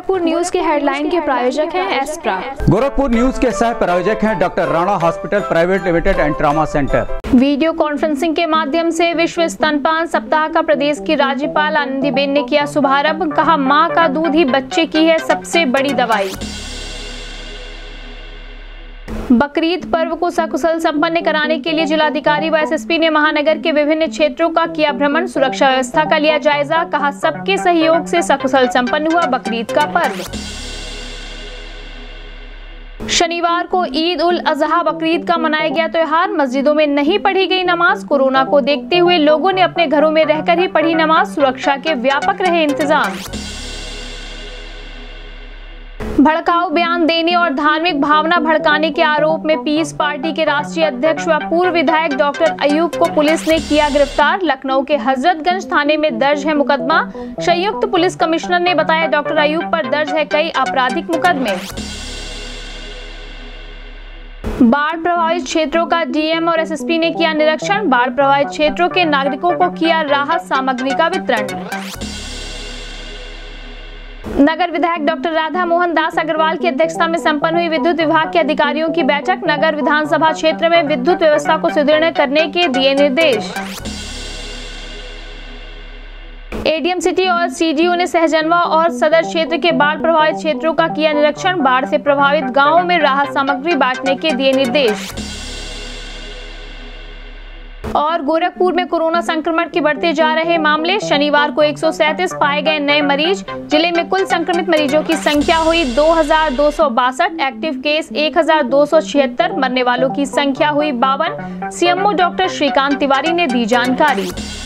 Gorakhpur news के headline के प्रायोजक हैं एस्प्रा। गोरखपुर न्यूज के सह प्रायोजक हैं doctor Rana hospital private limited and trauma centre. Video conferencing के माध्यम से विश्व स्तनपान सप्ताह का प्रदेश की राज्यपाल आनंदीबेन ने किया शुभारंभ। कहा, मां का दूध ही बच्चे की है सबसे बड़ी दवाई। बकरीद पर्व को सकुशल संपन्न कराने के लिए जिलाधिकारी व एसएसपी ने महानगर के विभिन्न क्षेत्रों का किया भ्रमण। सुरक्षा व्यवस्था का लिया जायजा। कहा, सबके सहयोग से सकुशल संपन्न हुआ बकरीद का पर्व। शनिवार को ईद उल अजहा बकरीद का मनाया गया त्योहार। मस्जिदों में नहीं पढ़ी गई नमाज। कोरोना को देखते हुए लोगों ने अपने घरों में रहकर ही पढ़ी नमाज। सुरक्षा के व्यापक रहे इंतजाम। भड़काऊ बयान देने और धार्मिक भावना भड़काने के आरोप में पीस पार्टी के राष्ट्रीय अध्यक्ष व पूर्व विधायक डॉक्टर अयूब को पुलिस ने किया गिरफ्तार। लखनऊ के हजरतगंज थाने में दर्ज है मुकदमा। संयुक्त पुलिस कमिश्नर ने बताया, डॉक्टर अयूब पर दर्ज है कई आपराधिक मुकदमे। बाढ़ प्रभावित क्षेत्रों का डीएम और एसएसपी ने किया निरीक्षण। बाढ़ प्रभावित क्षेत्रों के नागरिकों को किया राहत सामग्री का वितरण। नगर विधायक डॉक्टर राधा मोहन दास अग्रवाल की अध्यक्षता में संपन्न हुई विद्युत विभाग के अधिकारियों की बैठक। नगर विधानसभा क्षेत्र में विद्युत व्यवस्था को सुदृढ़ करने के दिए निर्देश। एडीएम सिटी और सीडीओ ने सहजनवा और सदर क्षेत्र के बाढ़ प्रभावित क्षेत्रों का किया निरीक्षण। बाढ़ से प्रभावित गांवों में राहत सामग्री बांटने के दिए निर्देश। और गोरखपुर में कोरोना संक्रमण के बढ़ते जा रहे मामले। शनिवार को 137 पाए गए नए मरीज। जिले में कुल संक्रमित मरीजों की संख्या हुई 2262। Active case 1276। मरने वालों की संख्या हुई 52। सीएमओ डॉक्टर श्रीकांत तिवारी ने दी जानकारी।